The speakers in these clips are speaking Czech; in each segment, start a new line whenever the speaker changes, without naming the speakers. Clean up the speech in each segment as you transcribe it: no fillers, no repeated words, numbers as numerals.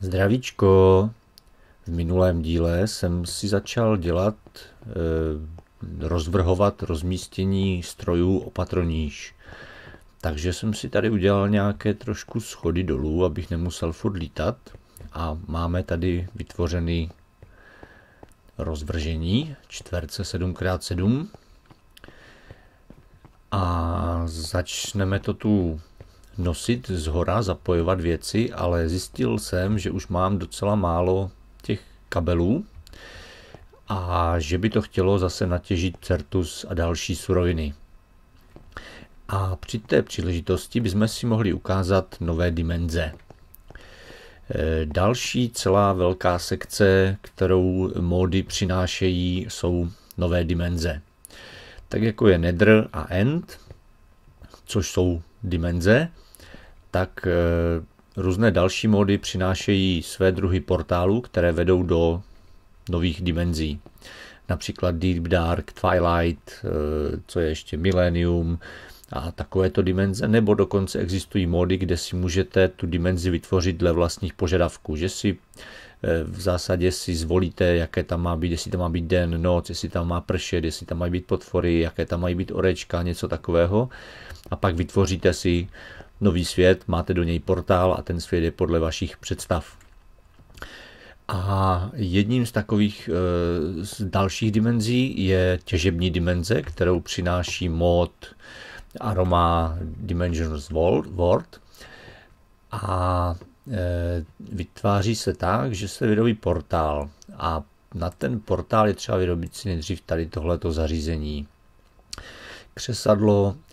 Zdravíčko. V minulém díle jsem si začal rozvrhovat rozmístění strojů opatroníž. Takže jsem si tady udělal nějaké trošku schody dolů, abych nemusel furt lítat. A máme tady vytvořený rozvržení čtverce 7x7. A začneme to tu nosit zhora, zapojovat věci, ale zjistil jsem, že už mám docela málo těch kabelů a že by to chtělo zase natěžit Certus a další suroviny. A při té příležitosti bychom si mohli ukázat nové dimenze. Další celá velká sekce, kterou módy přinášejí, jsou nové dimenze. Tak jako je Nether a End, což jsou dimenze, tak různé další módy přinášejí své druhy portálů, které vedou do nových dimenzí. Například Deep Dark, Twilight, co je ještě Millennium a takovéto dimenze, nebo dokonce existují módy, kde si můžete tu dimenzi vytvořit dle vlastních požadavků, že si v zásadě si zvolíte, jaké tam má být, jestli tam má být den, noc, jestli tam má pršet, jestli tam mají být potvory, jaké tam mají být orečka, něco takového. A pak vytvoříte si nový svět, máte do něj portál a ten svět je podle vašich představ. A jedním z takových z dalších dimenzí je těžební dimenze, kterou přináší mod Aroma Dimensions World. A vytváří se tak, že se vyrobí portál a na ten portál je třeba vyrobit si nejdřív tady tohleto zařízení. Křesadlo,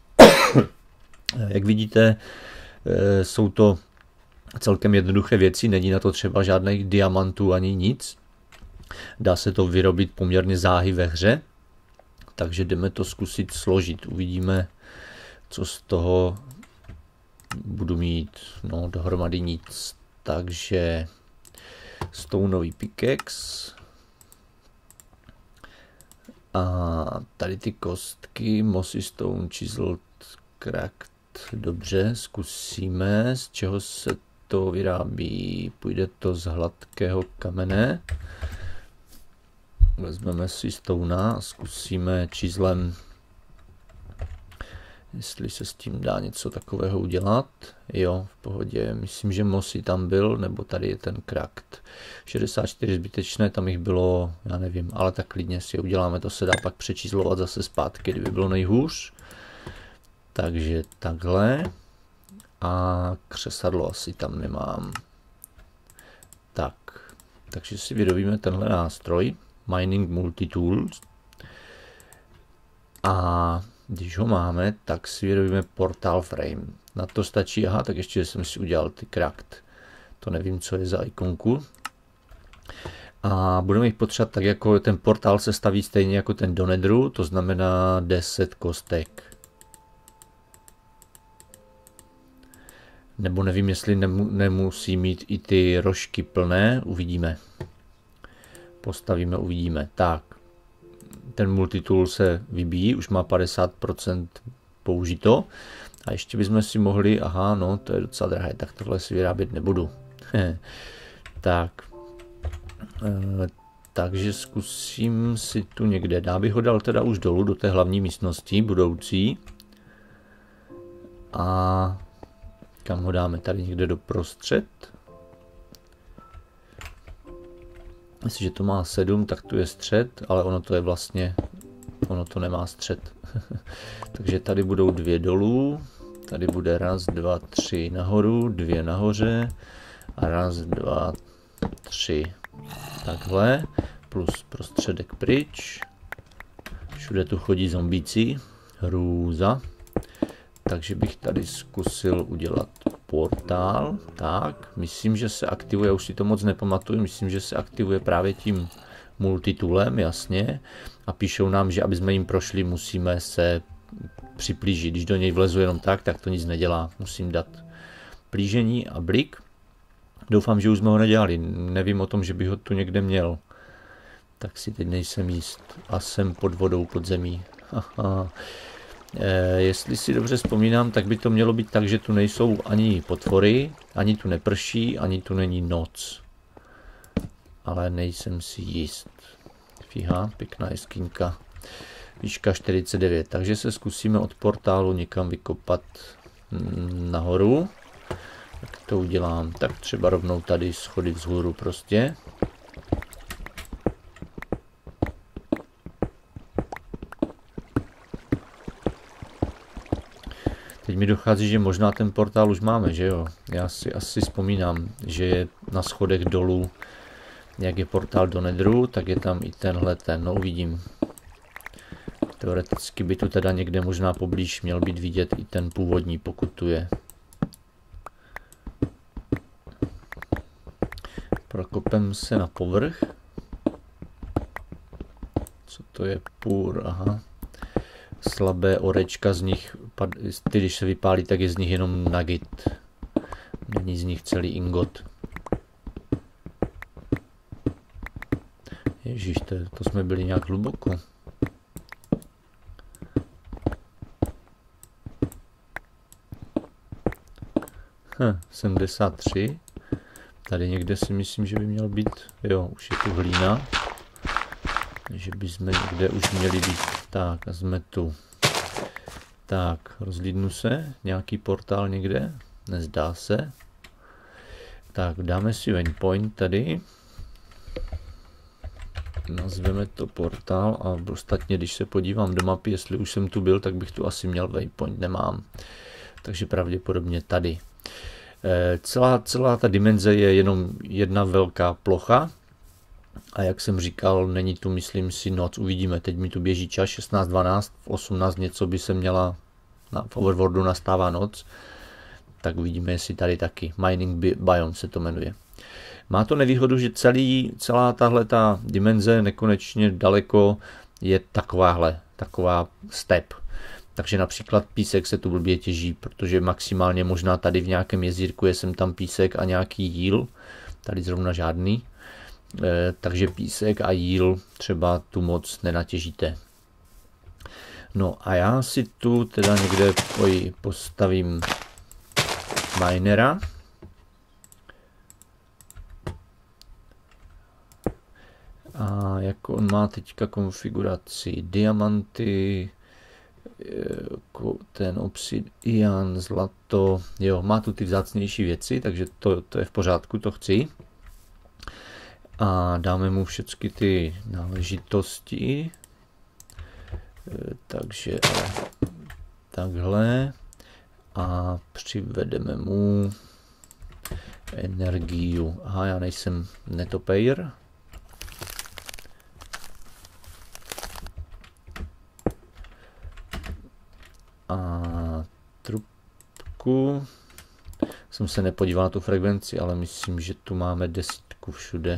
jak vidíte, jsou to celkem jednoduché věci, není na to třeba žádných diamantů ani nic. Dá se to vyrobit poměrně záhy ve hře, takže jdeme to zkusit složit. Uvidíme, co z toho budu mít. No, dohromady nic. Takže stoneový pickaxe. A tady ty kostky, mossy stone, chiseled, cracked. Dobře, zkusíme, z čeho se to vyrábí. Půjde to z hladkého kamene. Vezmeme si stona a zkusíme chiselem, jestli se s tím dá něco takového udělat. Jo, v pohodě. Myslím, že mossy tam byl, nebo tady je ten cracked. 64 zbytečné, tam jich bylo, já nevím, ale tak klidně si uděláme, to se dá pak přečíslovat zase zpátky, kdyby bylo nejhůř. Takže takhle. A křesadlo asi tam nemám. Tak, takže si vyrobíme tenhle nástroj. Mining Multitools. A když ho máme, tak si vyrobíme Portal Frame. Na to stačí, aha, tak ještě jsem si udělal ty cracked. To nevím, co je za ikonku. A budeme jich potřebovat tak, jako ten portál se staví stejně jako ten do Netheru, to znamená 10 kostek. Nebo nevím, jestli nemusí mít i ty rožky plné, uvidíme. Postavíme, uvidíme. Tak, ten multitool se vybíjí, už má 50% použito. A ještě bychom si mohli, aha, no, to je docela drahé, tak tohle si vyrábět nebudu. Tak, takže zkusím si tu někde, já bych ho dal teda už dolů do té hlavní místnosti budoucí. A kam ho dáme? Tady někde doprostřed. Jestliže to má 7, tak tu je střed, ale ono to je vlastně, ono to nemá střed. Takže tady budou 2 dolů, tady bude 1, 2, 3 nahoru, 2 nahoře a 1, 2, 3 takhle, plus prostředek pryč. Všude tu chodí zombíci, hrůza. Takže bych tady zkusil udělat portál. Tak, myslím, že se aktivuje, už si to moc nepamatuju, myslím, že se aktivuje právě tím multitoolem, jasně. A píšou nám, že aby jsme jim prošli, musíme se připlížit. Když do něj vlezu jenom tak to nic nedělá. Musím dát plížení a blik. Doufám, že už jsme ho nedělali. Nevím o tom, že bych ho tu někde měl. Tak si teď nejsem jist. A jsem pod vodou, pod zemí. Jestli si dobře vzpomínám, tak by to mělo být tak, že tu nejsou ani potvory, Ani tu neprší, ani tu není noc. Ale nejsem si jist. Fíha, pěkná jeskynka. Výška 49. Takže se zkusíme od portálu někam vykopat nahoru. Jak to udělám? Tak třeba rovnou tady schody vzhůru prostě. Teď mi dochází, že možná ten portál už máme, že jo? Já si asi vzpomínám, že je na schodech dolů, jak je portál do Netheru, tak je tam i tenhle ten, no uvidím. Teoreticky by tu teda někde možná poblíž měl být vidět i ten původní, pokud tu je. Prokopem se na povrch. Co to je půr? Aha. Slabé orečka z nich, ty když se vypálí, tak je z nich jenom nugget. Není z nich celý ingot. Ježíš, to jsme byli nějak hluboko. 73. Tady někde si myslím, že by měl být, jo, už je tu hlína. Že by jsme někde už měli být. Tak, a jsme tu. Tak, rozhlídnu se. Nějaký portál někde? Nezdá se. Tak, dáme si waypoint tady. Nazveme to portál a ostatně, když se podívám do mapy, jestli už jsem tu byl, tak bych tu asi měl waypoint, nemám. Takže pravděpodobně tady. Celá ta dimenze je jenom jedna velká plocha. A jak jsem říkal, není tu, myslím si, noc. Uvidíme, teď mi tu běží čas 16:12, v 18 něco by se měla, v Overworldu nastává noc. Tak uvidíme, jestli tady taky. Mining Biome se to jmenuje. Má to nevýhodu, že celá tahleta dimenze nekonečně daleko je taková step. Takže například písek se tu blbě těží, protože maximálně možná tady v nějakém jezírku je sem tam písek a nějaký jíl. Tady zrovna žádný. Takže písek a jíl třeba tu moc nenatěžíte. No a já si tu teda někde postavím minera. A jak on má teďka konfiguraci? Diamanty, ten obsidian, zlato, jo, má tu ty vzácnější věci, takže to je v pořádku, to chci. A dáme mu všechny ty náležitosti. Takže takhle. A přivedeme mu energii. Aha, já nejsem netopejr. A trubku. Jsem se nepodíval na tu frekvenci, ale myslím, že tu máme 10 všude.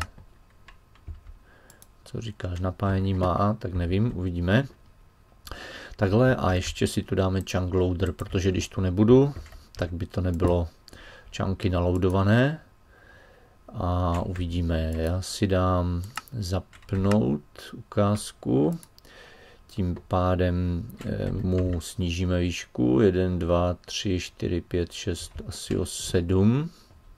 Co říkáš, napájení má, tak nevím, uvidíme. Takhle a ještě si tu dáme chunk loader, protože když tu nebudu, tak by to nebylo chunky naloadované. A uvidíme, já si dám zapnout ukázku. Tím pádem mu snížíme výšku 1, 2, 3, 4, 5, 6, asi o 7.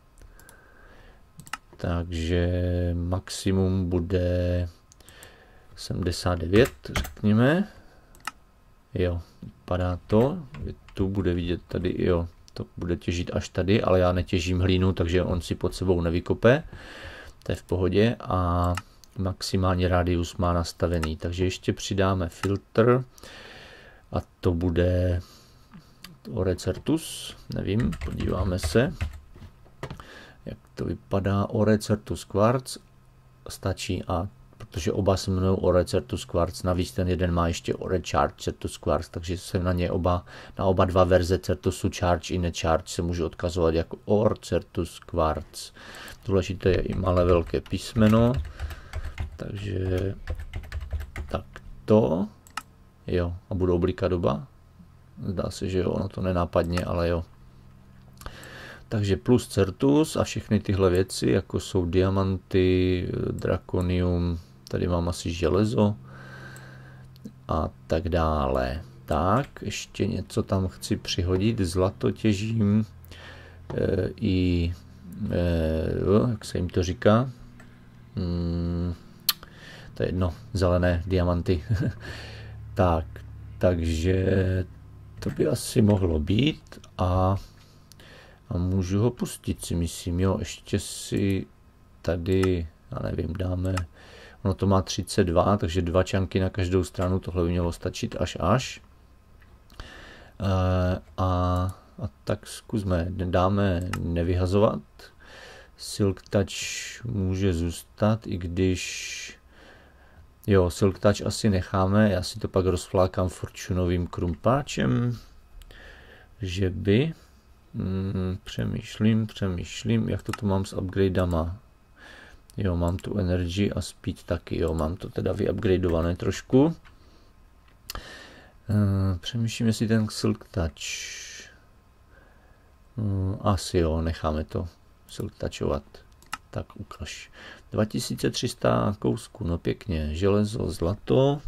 Takže maximum bude 79, řekněme. Jo, vypadá to. Tu bude vidět tady, jo, to bude těžit až tady, ale já netěžím hlínu, takže on si pod sebou nevykope. To je v pohodě a maximální rádius má nastavený. Takže ještě přidáme filtr a to bude Orecertus, nevím, podíváme se, jak to vypadá. Orecertus Quartz stačí, a protože oba se jmenují Orecertus Quartz, navíc ten jeden má ještě Orecharge Certus Quartz, takže se na oba dva verze Certusu Charge i Necharge se může odkazovat jako Orecertus Quartz. Důležité je i malé velké písmeno, takže takto, jo, a budou blikat doba. Zdá se, že jo, ono to nenápadně, ale jo. Takže plus Certus a všechny tyhle věci, jako jsou diamanty, drakonium, tady mám asi železo a tak dále. Tak, ještě něco tam chci přihodit, zlato těžím, jak se jim to říká, to je jedno, zelené diamanty. Takže to by asi mohlo být a můžu ho pustit, si myslím, jo, ještě si tady, já nevím, dáme, ono to má 32, takže 2 čanky na každou stranu, tohle by mělo stačit až. A tak zkusme, dáme nevyhazovat, Silk Touch může zůstat, i když, jo, Silk Touch asi necháme, já si to pak rozflákám fortunovým krumpáčem, že by, přemýšlím, jak to tu mám s upgradama. Jo, mám tu energy a speed taky, jo, mám to teda vyupgradeované trošku. Přemýšlím, jestli ten Silk Touch, asi jo, necháme to Silk Touchovat. Tak ukaž. 2300 kousků, no pěkně, železo, zlato.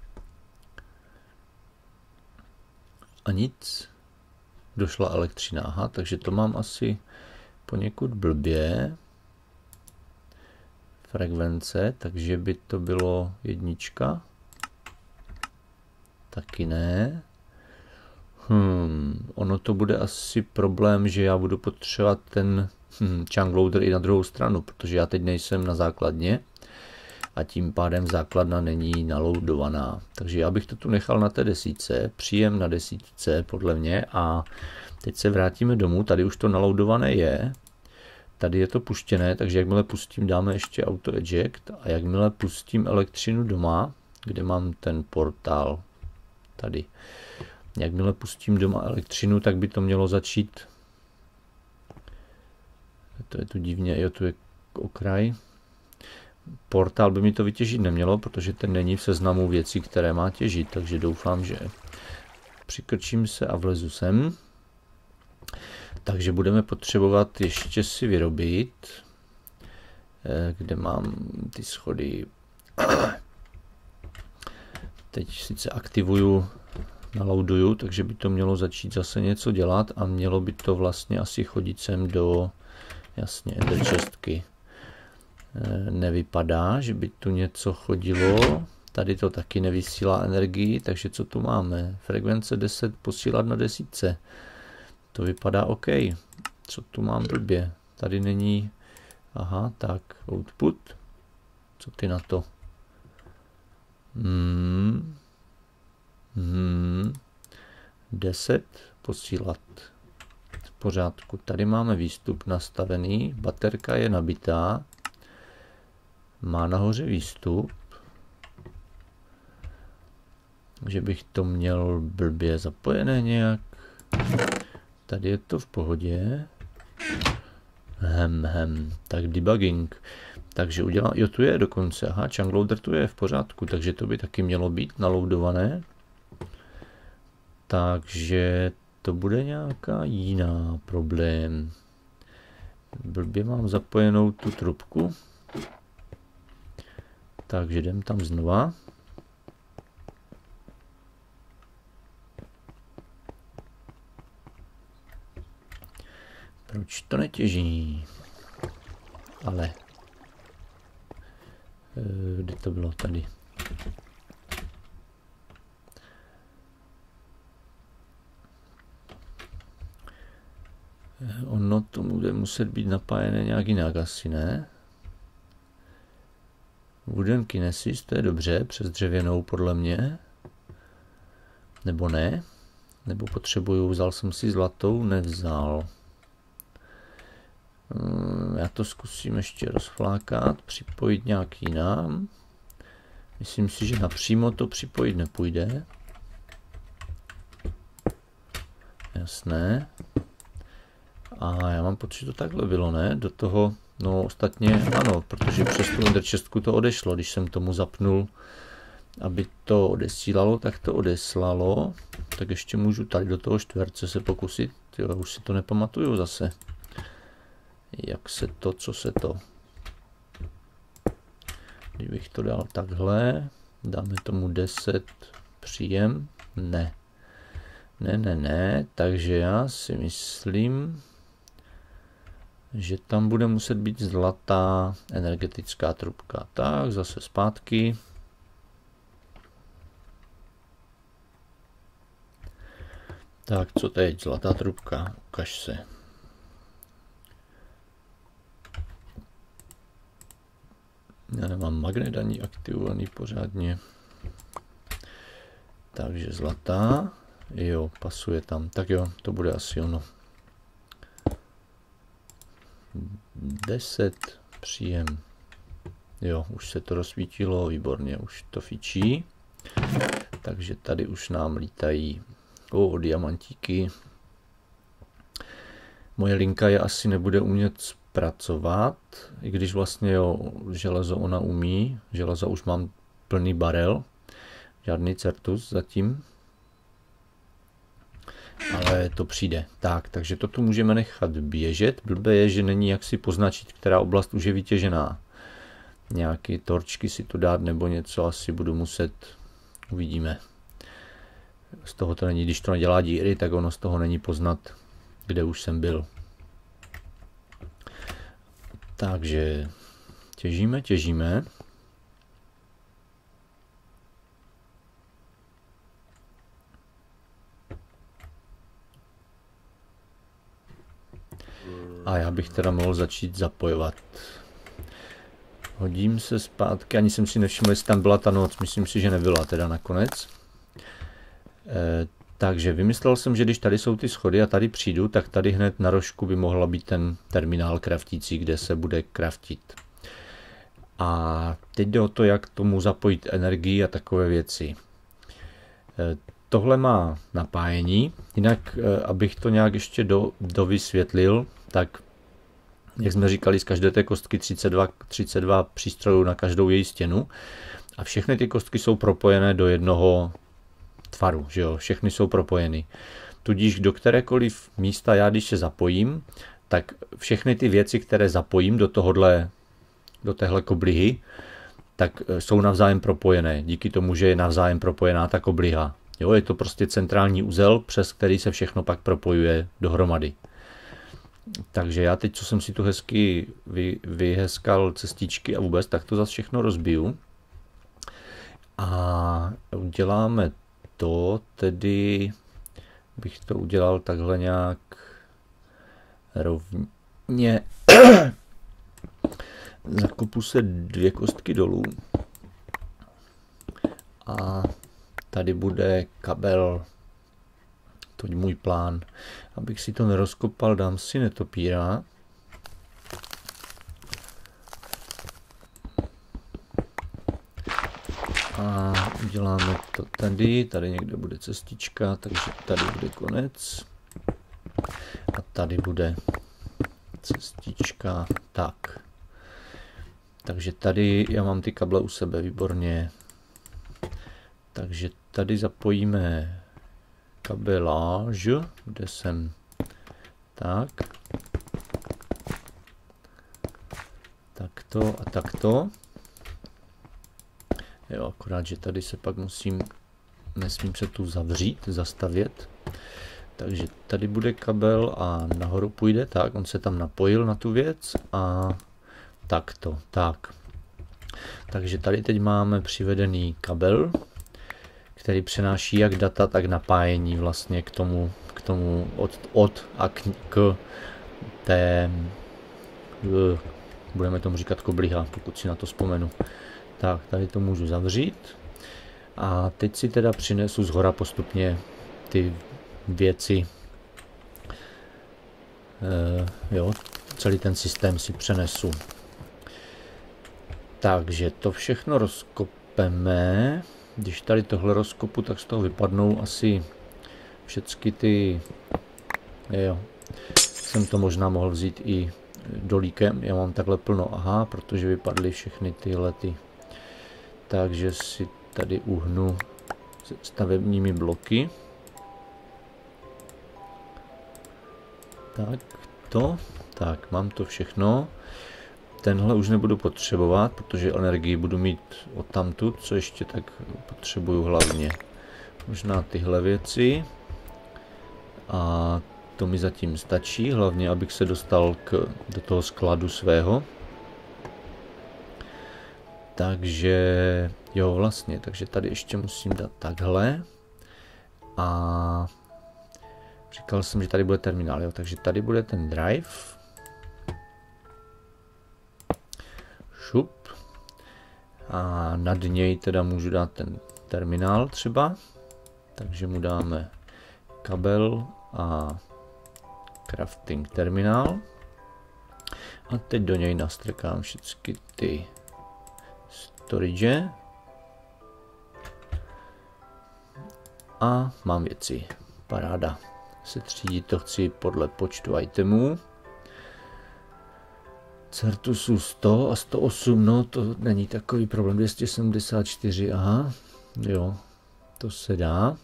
A nic. Došla elektřina, aha, takže to mám asi poněkud blbě. Frekvence, takže by to bylo 1. Taky ne. Ono to bude asi problém, že já budu potřebovat ten chunk loader i na druhou stranu, protože já teď nejsem na základně a tím pádem základna není naloadovaná. Takže já bych to tu nechal na té 10, příjem na 10 podle mě a teď se vrátíme domů, tady už to naloadované je. Tady je to puštěné, takže jakmile pustím, dáme ještě auto eject a jakmile pustím elektřinu doma, kde mám ten portál, tady. Jakmile pustím doma elektřinu, tak by to mělo začít. To je tu divně, jo, tu je okraj. Portál by mi to vytěžit nemělo, protože ten není v seznamu věcí, které má těžit, takže doufám, že přikrčím se a vlezu sem. Takže budeme potřebovat ještě si vyrobit, kde mám ty schody. Teď sice aktivuju, nalouduju, takže by to mělo začít zase něco dělat a mělo by to vlastně asi chodit sem do, jasně, ender chestky. Nevypadá, že by tu něco chodilo. Tady to taky nevysílá energii, takže co tu máme? Frekvence 10 posílat na 10. To vypadá OK. Co tu mám blbě? Tady není, aha, tak, output. Co ty na to? 10 posílat. V pořádku. Tady máme výstup nastavený, baterka je nabitá, má nahoře výstup, že bych to měl blbě zapojené nějak. Tady je to v pohodě. Tak debugging. Takže udělám, jo, tu je dokonce, aha, chunk loader tu je v pořádku, takže to by taky mělo být naloadované. Takže to bude nějaká jiná problém. Blbě mám zapojenou tu trubku. Takže jdem tam znova. Proč to netěží? Ale kde to bylo? Tady. Ono to bude muset být napájené nějak jinak asi, ne? Wooden Kinesis, to je dobře, přes dřevěnou podle mě. Nebo ne? Nebo potřebuju, vzal jsem si zlatou, nevzal. Já to zkusím ještě rozflákat, připojit nějak jinam. Myslím si, že napřímo to připojit nepůjde. Jasné. A já mám pocit, že to takhle bylo, ne? Do toho, no ostatně ano, protože přes tu ender chestku to odešlo. Když jsem tomu zapnul, aby to odesílalo, tak to odeslalo. Tak ještě můžu tady do toho čtverce se pokusit. Jo, už si to nepamatuju zase. Jak se to, co se to. Kdybych to dal takhle, dáme tomu 10 příjem, ne, takže já si myslím, že tam bude muset být zlatá energetická trubka. Tak, zase zpátky. Tak, co teď? Zlatá trubka, ukaž se. Já nemám magnet ani aktivovaný pořádně. Takže zlatá. Jo, pasuje tam. Tak jo, to bude asi ono. 10 příjem. Jo, už se to rozsvítilo, výborně, už to fičí. Takže tady už nám lítají diamantíky. Moje linka je asi nebude umět zpracovat, i když vlastně jo, železo ona umí. Železa už mám plný barel. Žádný certus zatím. Ale to přijde. Tak, takže to tu můžeme nechat běžet. Blbé je, že není jak si poznačit, která oblast už je vytěžená. Nějaké torčky si tu dát nebo něco asi budu muset. Uvidíme. Z toho to není, když to nedělá díry, tak ono z toho není poznat, kde už jsem byl. Takže těžíme. A já bych teda mohl začít zapojovat. Hodím se zpátky, ani jsem si nevšiml, jestli tam byla ta noc, myslím si, že nebyla teda nakonec. Takže vymyslel jsem, že když tady jsou ty schody a tady přijdu, tak tady hned na rožku by mohla být ten terminál kraftící, kde se bude kraftit. A teď jde o to, jak tomu zapojit energii a takové věci. Tohle má napájení, jinak abych to nějak ještě dovysvětlil, tak jak jsme říkali, z každé té kostky 32 přístrojů na každou její stěnu a všechny ty kostky jsou propojené do jednoho tvaru, že jo, všechny jsou propojeny. Tudíž do kterékoliv místa já, když se zapojím, tak všechny ty věci, které zapojím do téhle koblihy, tak jsou navzájem propojené. Díky tomu, že je navzájem propojená ta kobliha. Jo, je to prostě centrální uzel, přes který se všechno pak propojuje dohromady. Takže já teď, co jsem si tu hezky vyhezkal cestičky a vůbec, tak to zase všechno rozbiju. A uděláme to, tedy bych to udělal takhle nějak rovně. Zakopu se 2 kostky dolů. A tady bude kabel. To je můj plán. Abych si to nerozkopal, dám si netopíra. A uděláme to tady někde bude cestička, takže tady bude konec. A tady bude cestička, tak. Takže tady já mám ty kable u sebe, výborně. Takže tady zapojíme kabeláž, kde jsem, tak. Takto a takto. Jo, akorát, že tady se pak nesmím se tu zastavět. Takže tady bude kabel a nahoru půjde, tak, on se tam napojil na tu věc a takto, tak. Takže tady teď máme přivedený kabel, který přenáší jak data, tak napájení vlastně k tomu od a k té, budeme tomu říkat kobliha, pokud si na to vzpomenu. Tak, tady to můžu zavřít. A teď si teda přinesu zhora postupně ty věci. Jo, celý ten systém si přenesu. Takže to všechno rozkopeme. Když tady tohle rozkopu, tak z toho vypadnou asi všechny ty... Jo, jsem to možná mohl vzít i dolíkem. Já mám takhle plno, aha, protože vypadly všechny tyhle ty. Takže si tady uhnu stavebními bloky. Tak, mám to všechno. Tenhle už nebudu potřebovat, protože energii budu mít odtamtud, co ještě tak potřebuju hlavně. Možná tyhle věci. A to mi zatím stačí, hlavně abych se dostal do toho skladu svého. Takže jo, vlastně, takže tady ještě musím dát takhle. A říkal jsem, že tady bude terminál, jo, takže tady bude ten drive. Šup. A nad něj teda můžu dát ten terminál třeba. Takže mu dáme kabel a crafting terminál. A teď do něj nastrkám všechny ty storage. A mám věci. Paráda. Setřídit to chci podle počtu itemů. Certusu 100 a 108, no to není takový problém. 274, aha. Jo, to se dá.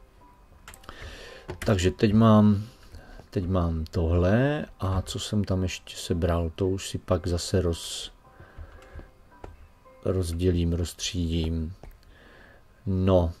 Takže teď mám tohle a co jsem tam ještě sebral, to už si pak zase rozdělím, rozstřídím. No.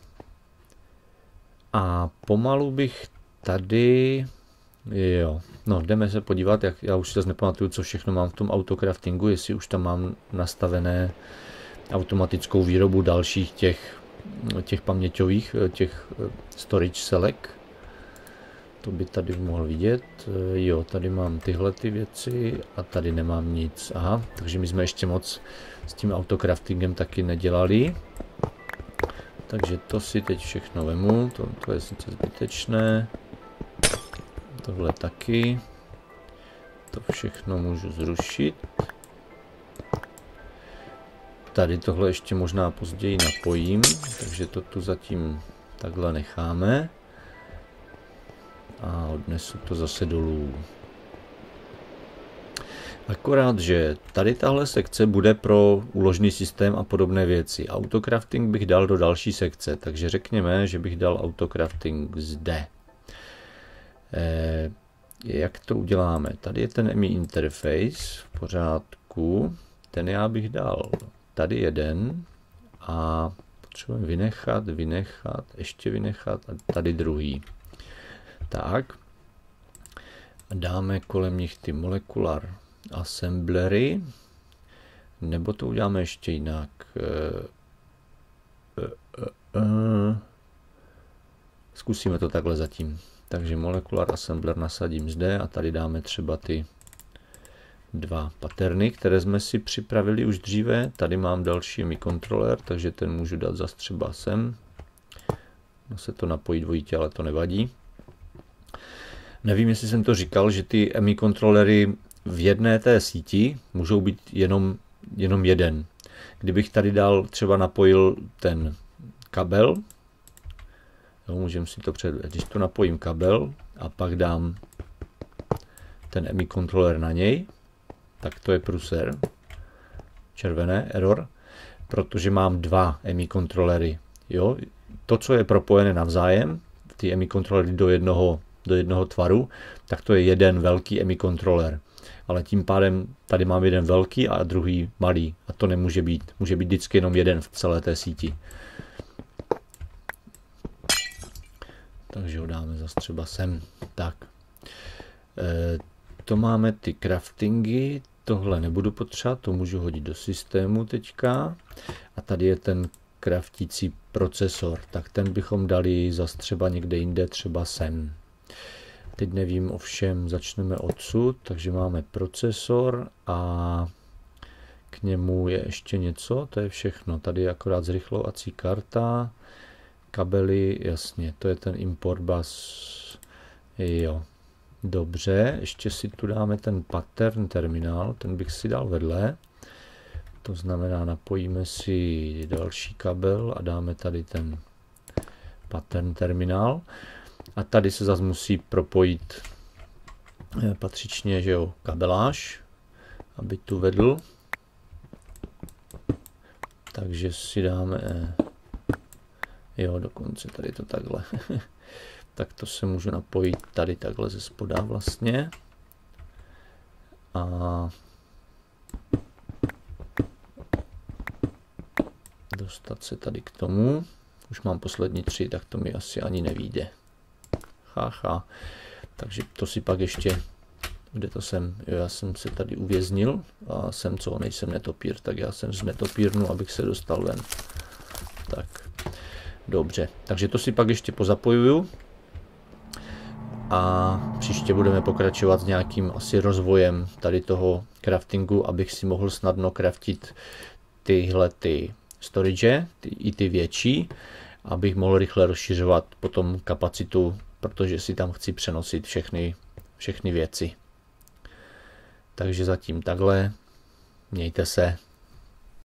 A pomalu bych tady, jo, no jdeme se podívat, jak já už si zase nepamatuju, co všechno mám v tom autocraftingu, jestli už tam mám nastavené automatickou výrobu dalších těch paměťových, těch storage select. To by tady mohl vidět. Jo, tady mám tyhle ty věci a tady nemám nic. Aha, takže my jsme ještě moc s tím autocraftingem taky nedělali. Takže to si teď všechno vemu, to je sice zbytečné. Tohle taky. To všechno můžu zrušit. Tady tohle ještě možná později napojím, takže to tu zatím takhle necháme. A odnesu to zase dolů. Akorát, že tady tahle sekce bude pro úložný systém a podobné věci. Autocrafting bych dal do další sekce, takže řekněme, že bych dal autocrafting zde. Jak to uděláme? Tady je ten EMI interface v pořádku. Ten já bych dal tady jeden a potřebujeme vynechat, ještě vynechat a tady druhý. Tak. A dáme kolem nich ty molecular assemblery, nebo to uděláme ještě jinak. Zkusíme to takhle zatím. Takže molecular assembler nasadím zde a tady dáme třeba ty dva patterny, které jsme si připravili už dříve. Tady mám další EMI controller, takže ten můžu dát zase třeba sem. No se to napojí dvojitě, ale to nevadí. Nevím, jestli jsem to říkal, že ty EMI kontrolery v jedné té síti můžou být jenom jeden. Kdybych tady dal, třeba napojil ten kabel, jo, můžeme si to když tu napojím kabel a pak dám ten EMI kontroler na něj, tak to je pruser, červené, error, protože mám dva EMI kontrolery. Jo? To, co je propojené navzájem, ty EMI kontrolery do jednoho tvaru, tak to je jeden velký EMI kontroler. Ale tím pádem tady mám jeden velký a druhý malý. A to nemůže být. Může být vždycky jenom jeden v celé té síti. Takže ho dáme zase třeba sem. Tak. To máme ty craftingy. Tohle nebudu potřebovat, to můžu hodit do systému teďka. A tady je ten craftící procesor. Tak ten bychom dali zase třeba někde jinde, třeba sem. Teď nevím, ovšem začneme odsud, takže máme procesor a k němu je ještě něco, to je všechno. Tady je akorát zrychlovací karta, kabely, jasně, to je ten import bus, jo. Dobře, ještě si tu dáme ten pattern terminál, ten bych si dal vedle. To znamená, napojíme si další kabel a dáme tady ten pattern terminál. A tady se zase musí propojit patřičně, že jo, kabeláž, aby tu vedl. Takže si dáme, jo, dokonce tady to takhle. Tak to se můžu napojit tady takhle ze spoda vlastně. A dostat se tady k tomu. Už mám poslední 3, tak to mi asi ani nevyjde. Haha. Takže to si pak ještě, kde to jsem, jo, já jsem se tady uvěznil a jsem co, nejsem netopír, tak já jsem z netopírnu, abych se dostal ven. Tak, dobře, takže to si pak ještě pozapojuju a příště budeme pokračovat s nějakým asi rozvojem tady toho craftingu, abych si mohl snadno craftit tyhle ty storage, i ty větší, abych mohl rychle rozšiřovat potom kapacitu, protože si tam chci přenosit všechny věci. Takže zatím takhle, mějte se.